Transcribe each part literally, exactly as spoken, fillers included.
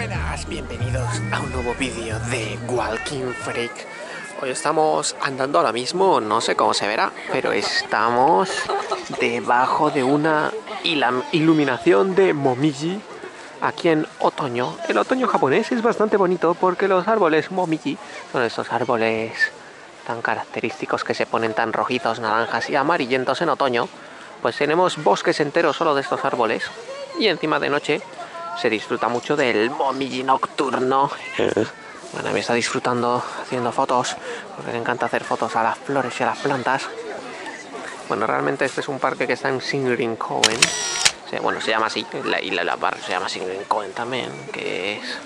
Buenas, bienvenidos a un nuevo vídeo de Walking Freak. Hoy estamos andando ahora mismo, no sé cómo se verá, pero estamos debajo de una iluminación de Momiji aquí en otoño. El otoño japonés es bastante bonito porque los árboles Momiji son estos árboles tan característicos que se ponen tan rojizos, naranjas y amarillentos en otoño. Pues tenemos bosques enteros solo de estos árboles y encima de noche se disfruta mucho del Momiji nocturno. Bueno, me está disfrutando haciendo fotos porque le encanta hacer fotos a las flores y a las plantas. Bueno, realmente este es un parque que está en Shinrin-koen. O sea, bueno, se llama así, la isla de la barra se llama Shinrin-koen también, que es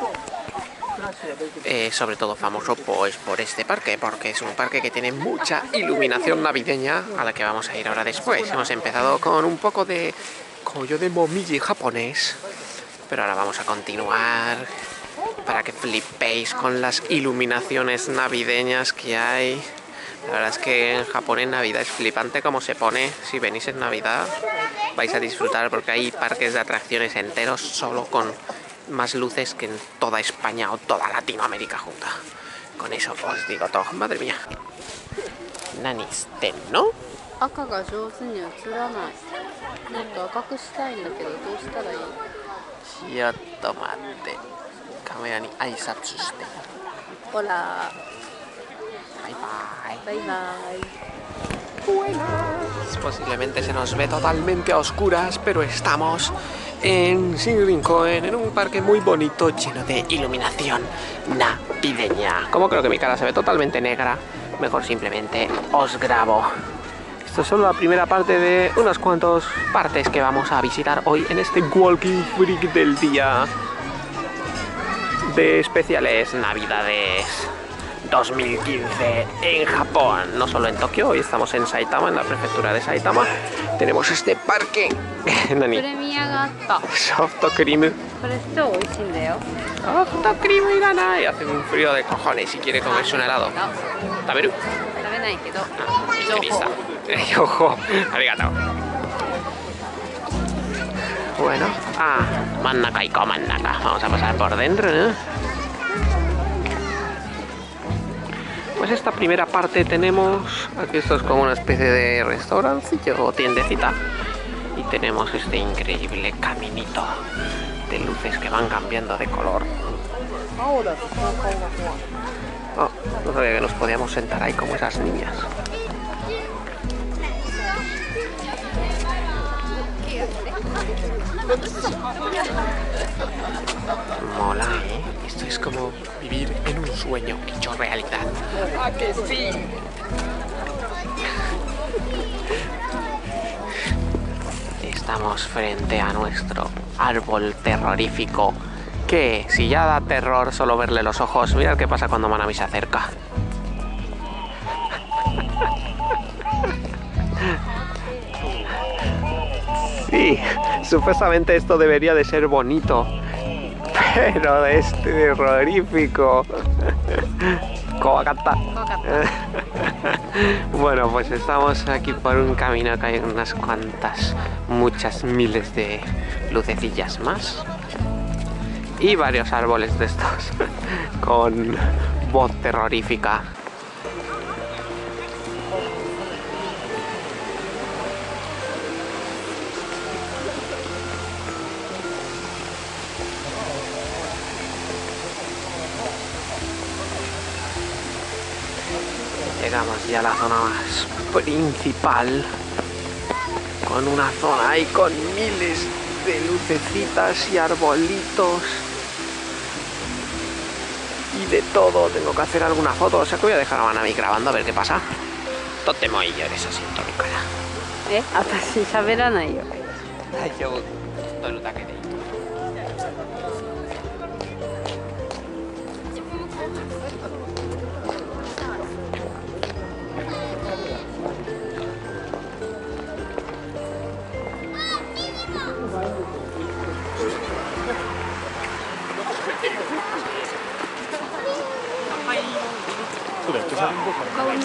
eh, sobre todo famoso pues por este parque, porque es un parque que tiene mucha iluminación navideña a la que vamos a ir ahora después. Hemos empezado con un poco de koyo de Momiji japonés, pero ahora vamos a continuar para que flipéis con las iluminaciones navideñas que hay. La verdad es que en Japón en Navidad es flipante como se pone. Si venís en Navidad vais a disfrutar porque hay parques de atracciones enteros solo con más luces que en toda España o toda Latinoamérica junta. Con eso os digo todo. Madre mía. Nanis ten, ¿no? 赤が上手に映らない。もっと赤くしたいんだけどどうしたらいい？ ちょっと待って。カメラに挨拶して。 ほら。 バイバイ。 バイバイ。 Buenas. Posiblemente se nos ve totalmente a oscuras, pero estamos en Shinrin-koen, en un parque muy bonito lleno de iluminación navideña. Como creo que mi cara se ve totalmente negra, mejor simplemente os grabo. Esto es solo la primera parte de unas cuantas partes que vamos a visitar hoy en este Walking Freak del día de especiales Navidades dos mil quince en Japón. No solo en Tokio, hoy estamos en Saitama, en la prefectura de Saitama. Tenemos este parque. Nani? Soft cream. Soft cream y gana. Y hace un frío de cojones si quiere comerse un helado. ¿Taberu? Ojo, arigato. Bueno, ah, mannaka y mannaka. Vamos a pasar por dentro, ¿no? Pues esta primera parte tenemos, aquí esto es como una especie de restaurancillo o tiendecita. Y tenemos este increíble caminito de luces que van cambiando de color. Oh, no sabía que nos podíamos sentar ahí como esas niñas. Mola, ¿eh? Esto es como vivir en un sueño hecho realidad. ¡Ah, que sí! Estamos frente a nuestro árbol terrorífico que, si ya da terror solo verle los ojos, mirad qué pasa cuando Manami se acerca. Sí, supuestamente esto debería de ser bonito, pero es terrorífico. Kowakatta. Bueno, pues estamos aquí por un camino que hay unas cuantas, muchas miles de lucecillas más. Y varios árboles de estos con voz terrorífica. Llegamos ya a la zona más principal, con una zona ahí con miles de lucecitas y arbolitos y de todo. Tengo que hacer alguna foto, o sea que voy a dejar a Manami grabando a ver qué pasa. Totemo y llores así en mi cara. ¿Eh? Atashi shaberanai yo. Ay, yo doy un taque de ahí. そうだよ、手先にどうかな。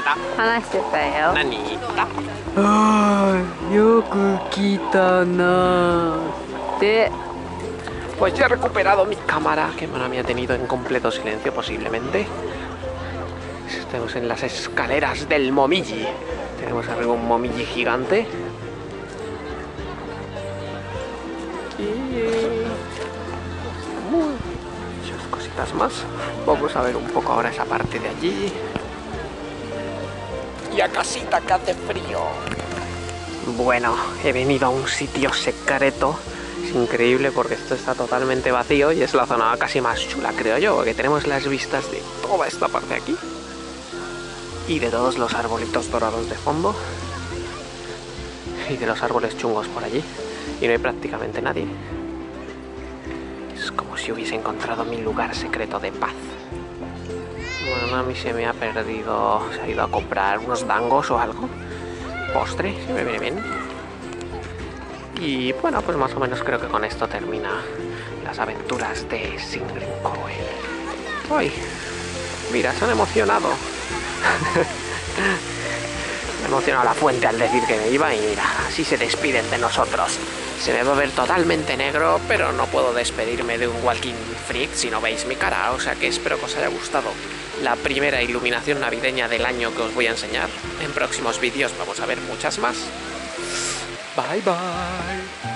Nanita. 話してたよ。 Nanita. Ay, yo quita na. De. Pues ya he recuperado mi cámara, que me había tenido en completo silencio posiblemente. Estamos en las escaleras del Momiji. Tenemos arriba un Momiji gigante. Y muchas cositas más. Vamos a ver un poco ahora esa parte de allí. Y a casita que hace frío. Bueno, he venido a un sitio secreto. Es increíble porque esto está totalmente vacío y es la zona casi más chula, creo yo, porque tenemos las vistas de toda esta parte de aquí y de todos los arbolitos dorados de fondo y de los árboles chungos por allí, y no hay prácticamente nadie. Es como si hubiese encontrado mi lugar secreto de paz. Bueno, a mí se me ha perdido, se ha ido a comprar unos dangos o algo, postre, si me viene bien. Y bueno, pues más o menos creo que con esto termina las aventuras de Singrin Koe. ¡Uy! Mira, se han emocionado. Me ha emocionado la fuente al decir que me iba y mira, así se despiden de nosotros. Se me va a ver totalmente negro, pero no puedo despedirme de un Walking Freak si no veis mi cara. O sea que espero que os haya gustado la primera iluminación navideña del año que os voy a enseñar. En próximos vídeos vamos a ver muchas más. Bye bye.